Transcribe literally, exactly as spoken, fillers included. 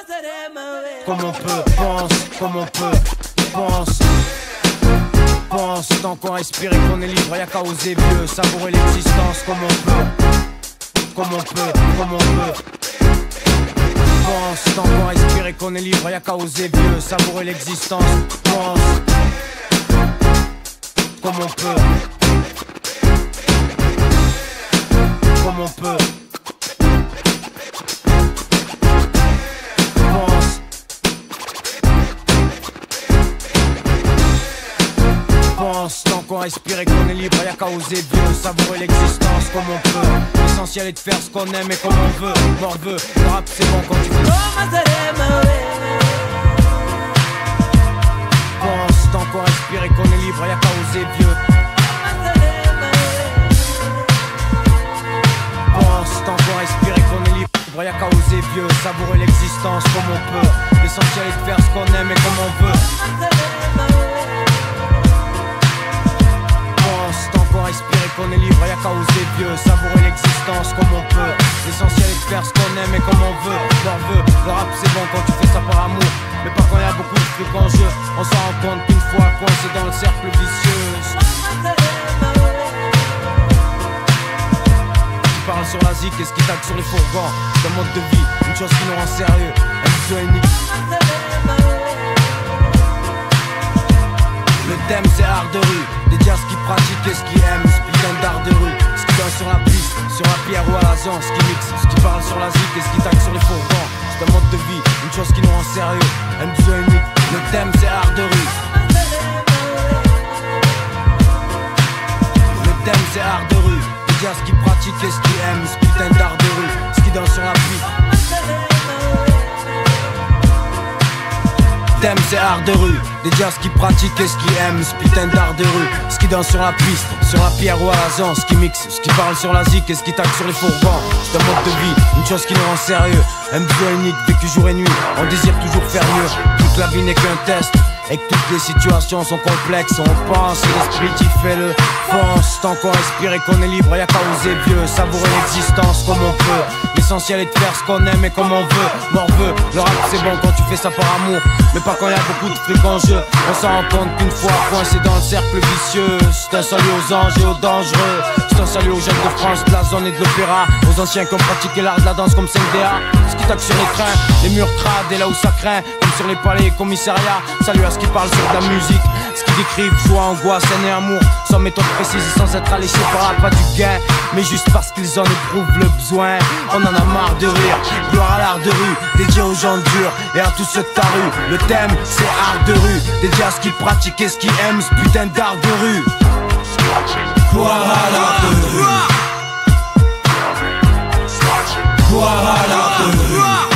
Comme on peut, pense, comme on peut, pense. Pense, tant qu'on respire et qu'on est libre, y'a qu'à oser vieux, savourer l'existence comme on peut. Comme on peut, comme on peut. Pense, tant qu'on respire et qu'on est libre, y'a qu'à oser vieux, savourer l'existence. Pense, comme on peut. Comme on peut. Pense. Pense, tant qu'on respire et qu'on est libre, y'a qu'à oser vieux, savourer l'existence comme on peut. L'essentiel est de faire ce qu'on aime et comme on veut. Morveux, le rap c'est bon quand tu veux. Pense, tant qu'on respire et qu'on est libre, y'a qu'à oser vieux. Pense, tant qu'on respire et qu'on est libre, y'a qu'à oser vieux, savourer l'existence comme on peut. L'essentiel est de faire ce qu'on aime et comme on veut. Pense, tant qu'on respire et qu'on est libre, y'a qu'à oser vieux, savourer l'existence comme on peut. L'essentiel est de faire ce qu'on aime et comme on veut. Morveux, le rap c'est bon quand tu fais ça par amour, mais pas quand y'a beaucoup de trucs en jeu. On s'en rend compte qu'une fois coincé dans le cercle vicieux. Qui parle sur la zik et ce qui tague sur les fourgons. D'un mode de vie, une chose qui nous rend sérieux. Un vision unique. Le thème c'est art de rue, des jazz qui pratiquent et ce qui aiment, ce putain d'art de rue. Ce qui danse sur la piste, sur la pierre ou à la zone, ce qui mixe, ce qui parle sur la zik et ce qui tague sur les fourgons. C'est un mode de vie, une chose qui nous rend sérieux, un vision unique. Le thème c'est art de rue. Le thème c'est art de rue, des jazz qui pratiquent et ce qui aiment, ce putain d'art de rue. Ce qui danse sur la piste. Thème c'est art de rue, des jazz qui pratiquent et ce qui aiment, ce putain d'art de rue. Ce qui danse sur la piste, sur la pierre ou à la zone, ce qui mixe, ce qui parle sur la zik et ce qui tague sur les fourgons. C'est un mode de vie, une chose qui nous rend sérieux, un besoin unique, vécu jour et nuit, on désire toujours faire mieux. Toute la vie n'est qu'un test, et que toutes les situations sont complexes. On pense, c'est l'esprit qui fait le fonce. Tant qu'on respire et qu'on est libre, y'a qu'à oser vieux, savourer l'existence comme on peut. L'essentiel est de faire ce qu'on aime et comme on veut. Morveux, le rap c'est bon quand tu fais ça par amour, mais pas quand y'a beaucoup de fric en jeu. On s'en rend compte qu'une fois coincé dans le cercle vicieux. C'est un salut aux anges et aux dangereux. C'est un salut aux jeunes de France, de la zone et de l'opéra. Aux anciens qui ont pratiqué l'art de la danse comme cinq D A. Ce qui tague sur les trains, les murs crades et là où ça craint, comme sur les palais et commissariats. Salut à ce qui parle sur de la musique, ce qui décrivent joie, angoisse, haine et amour, sans méthode précise et sans être alléché par la pas du gain, mais juste parce qu'ils en éprouvent le besoin. On en a marre de rire, gloire à l'art de rue, dédié aux gens durs et à tous ceux de ta rue. Le thème c'est art de rue, des jazz qui pratiquent et ce qui aiment, ce putain d'art de rue. Gloire à l'art de rue, gloire à l'art de rue.